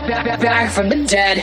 back from the dead.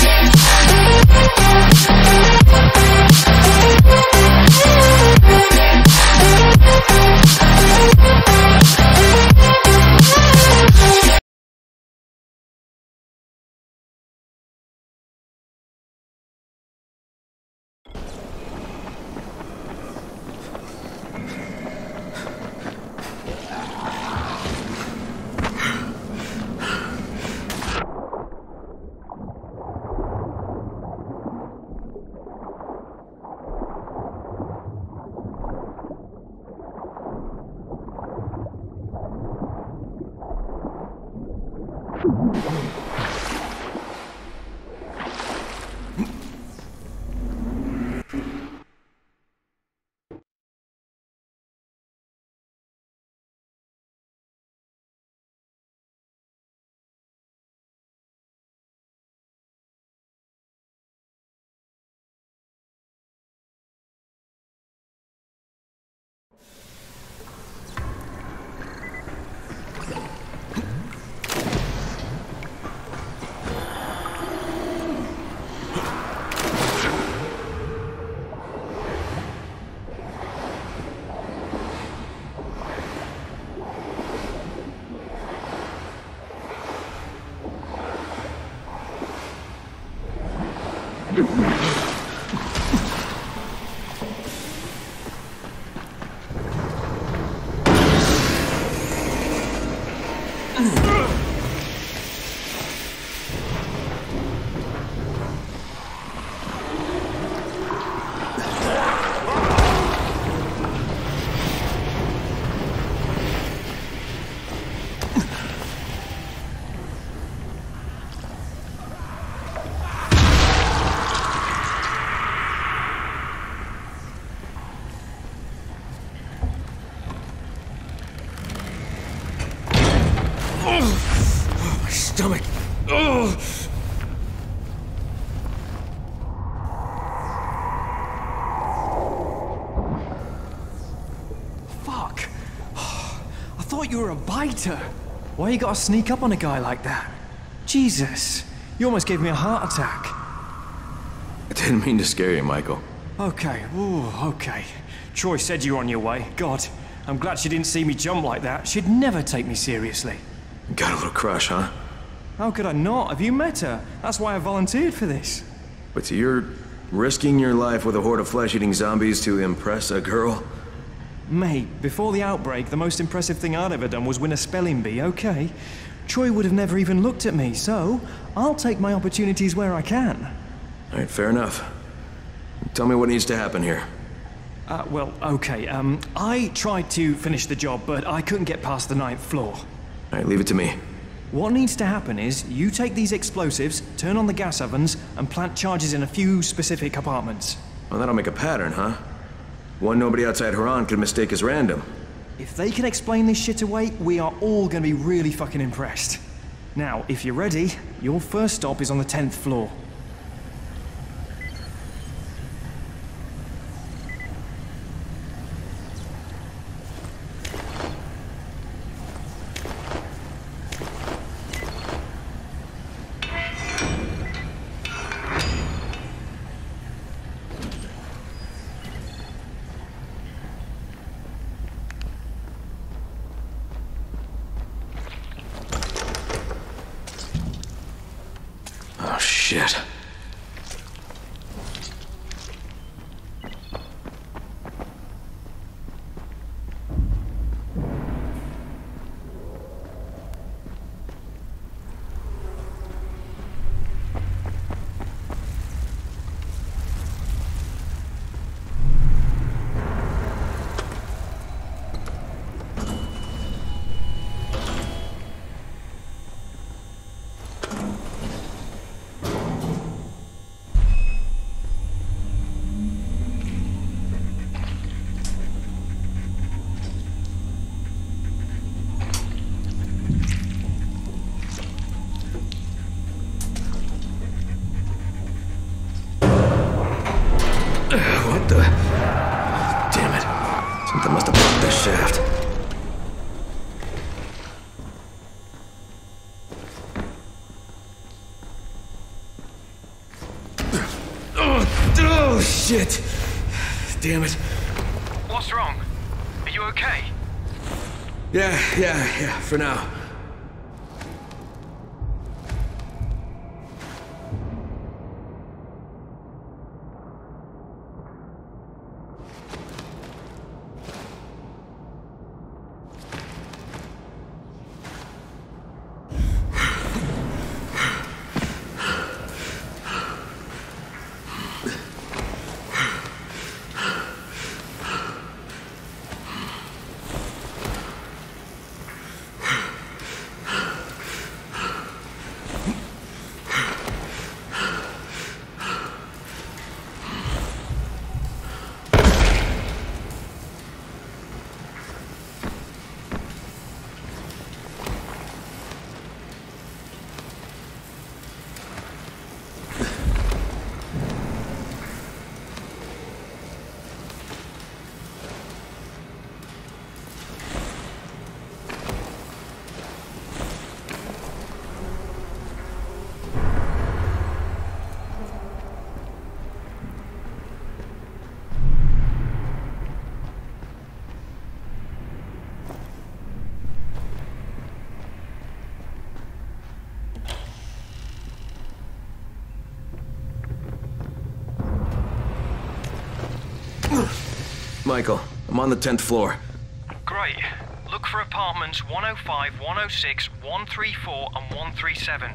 Stomach. Oh. Fuck. I thought you were a biter. Why you gotta sneak up on a guy like that? Jesus. You almost gave me a heart attack. I didn't mean to scare you, Michael. Okay. Ooh, okay. Troy said you were on your way. God, I'm glad she didn't see me jump like that. She'd never take me seriously. Got a little crush, huh? How could I not? Have you met her? That's why I volunteered for this. But so you're risking your life with a horde of flesh-eating zombies to impress a girl? Mate, before the outbreak, the most impressive thing I'd ever done was win a spelling bee, okay? Troy would have never even looked at me, so I'll take my opportunities where I can. All right, fair enough. Tell me what needs to happen here. Well, okay, I tried to finish the job, but I couldn't get past the 9th floor. All right, leave it to me. What needs to happen is, you take these explosives, turn on the gas ovens, and plant charges in a few specific apartments. Well, that'll make a pattern, huh? One nobody outside Haran could mistake as random. If they can explain this shit away, we are all gonna be really fucking impressed. Now, if you're ready, your first stop is on the 10th floor. Oh, shit. shit! Damn it. What's wrong? Are you okay? Yeah, for now. Michael, I'm on the 10th floor. Great. Look for apartments 105, 106, 134, and 137.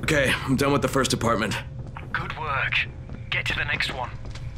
Okay, I'm done with the first apartment. Good work. Get to the next one.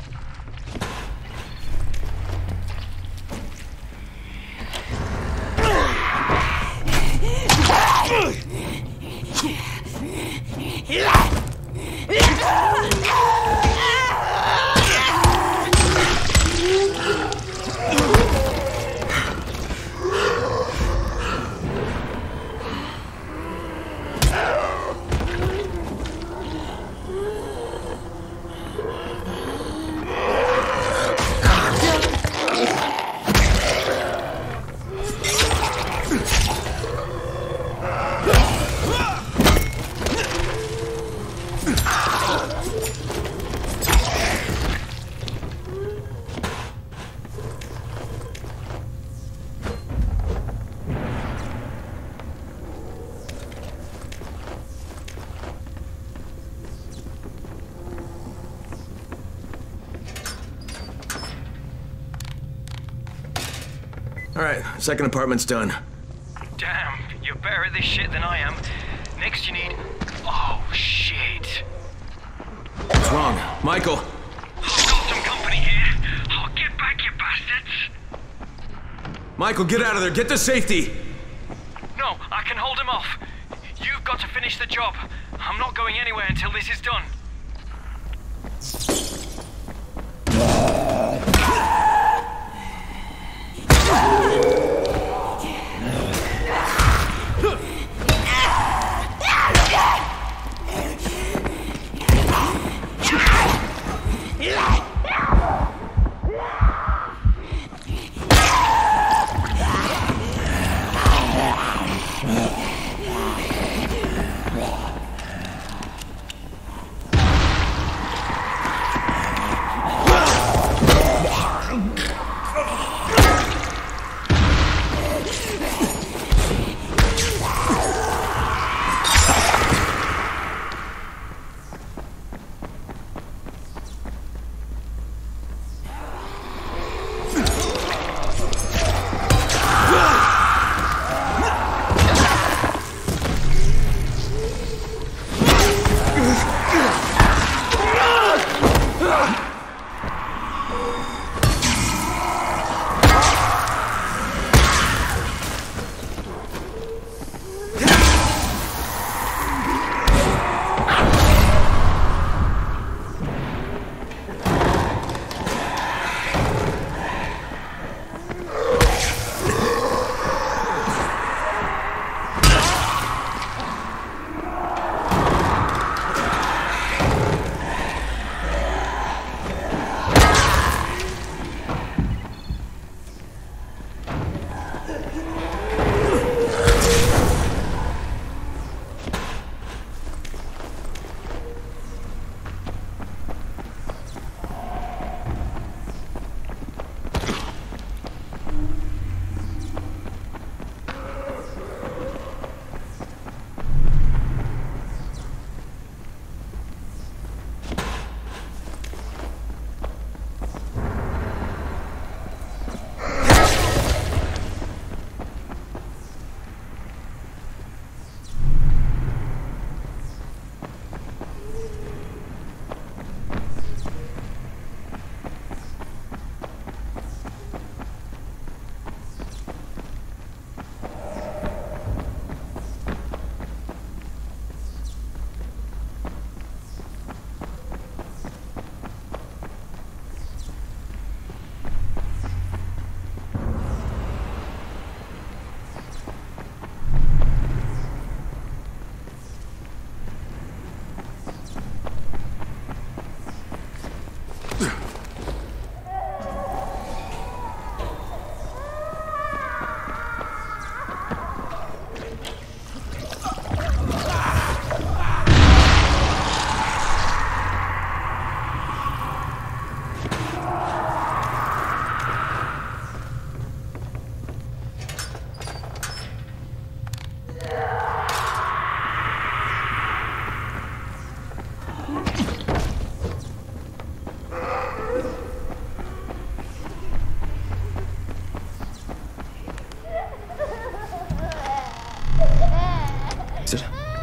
Alright, second apartment's done. Damn, you're better at this shit than I am. Next you need... Oh, shit. What's wrong? Michael! I've got some company here. Oh, get back, you bastards. Michael, get out of there! Get to safety! No, I can hold him off. You've got to finish the job. I'm not going anywhere until this is done.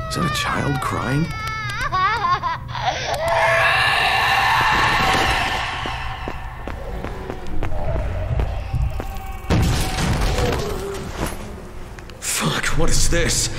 Is that a child crying? Fuck, what is this?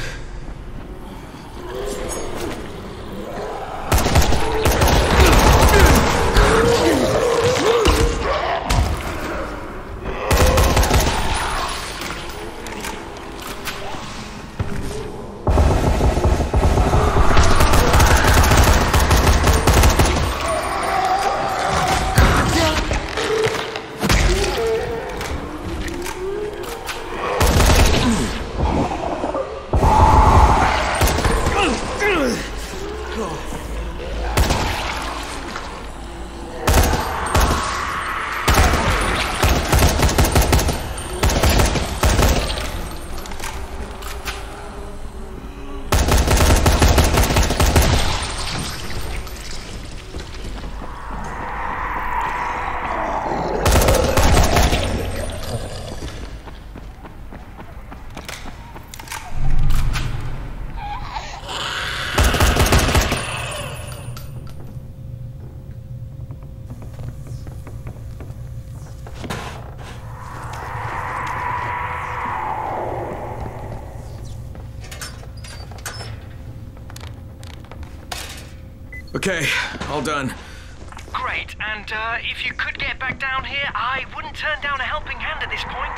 Okay, all done. Great, and if you could get back down here, I wouldn't turn down a helping hand at this point.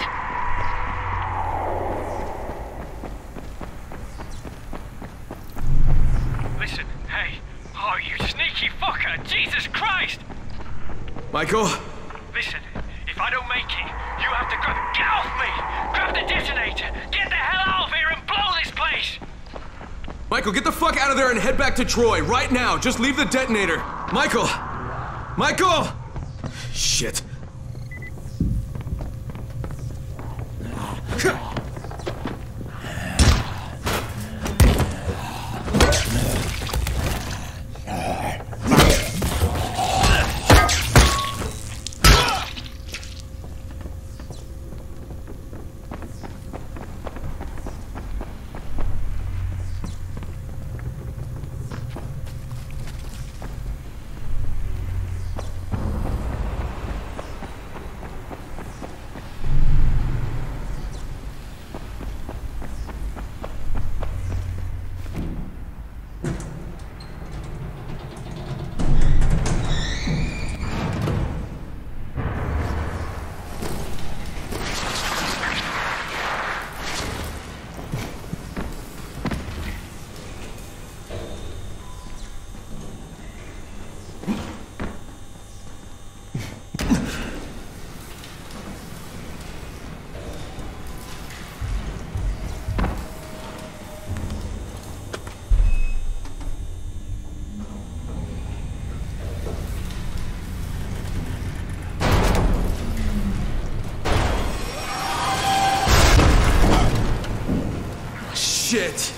Listen, hey. Oh, you sneaky fucker! Jesus Christ! Michael? Listen, if I don't make it, you have to get off me! Grab the detonator! Get the hell out of here and blow this place! Michael, get the fuck out of there and head back to Troy, right now! Just leave the detonator! Michael! Michael! Shit. Shit!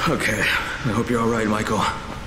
Okay, I hope you're all right, Michael.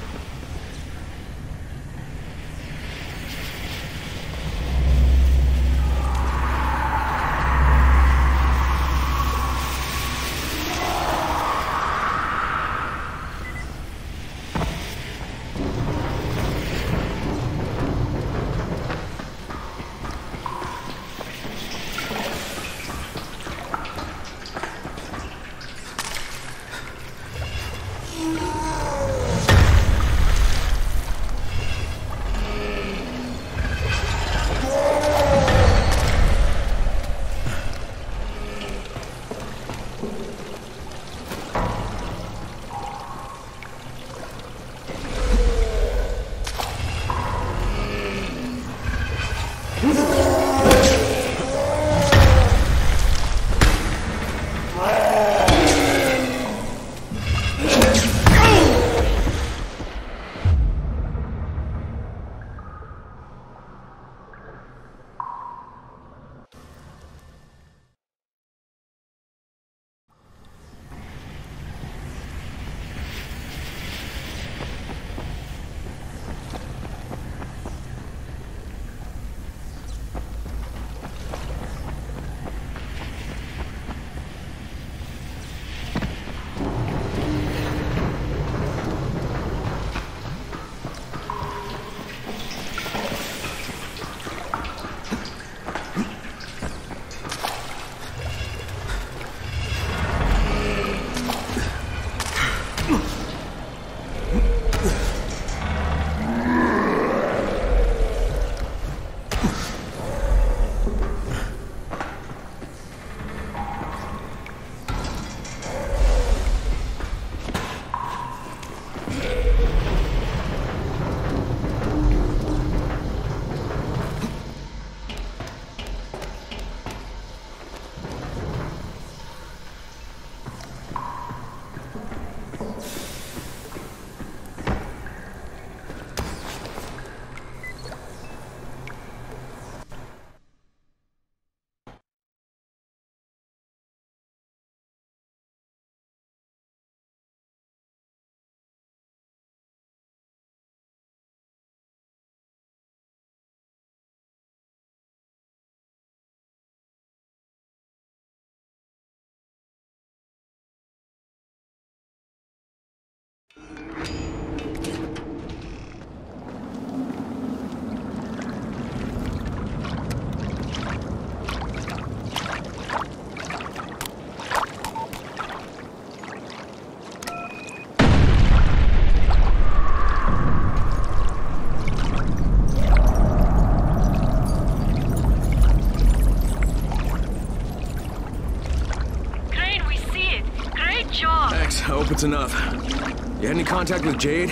Thanks, I hope it's enough. You had any contact with Jade?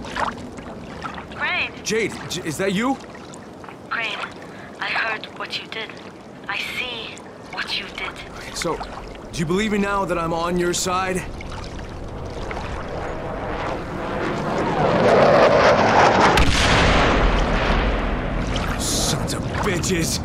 Crane! Jade, is that you? Crane, I heard what you did. I see what you did. So, do you believe me now that I'm on your side? Sons of bitches!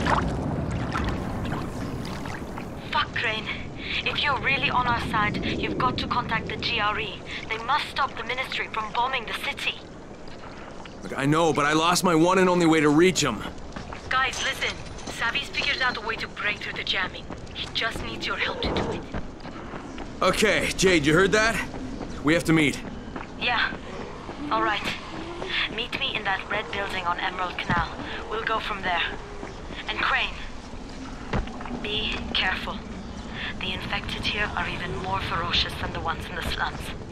Fuck, Crane. If you're really on our side, you've got to contact the GRE. They must stop the Ministry from bombing the city. Look, I know, but I lost my one and only way to reach him. Guys, listen. Savvy's figured out a way to break through the jamming. He just needs your help to do it. Okay, Jade, you heard that? We have to meet. Yeah. All right. Meet me in that red building on Emerald Canal. We'll go from there. And Crane, be careful. The infected here are even more ferocious than the ones in the slums.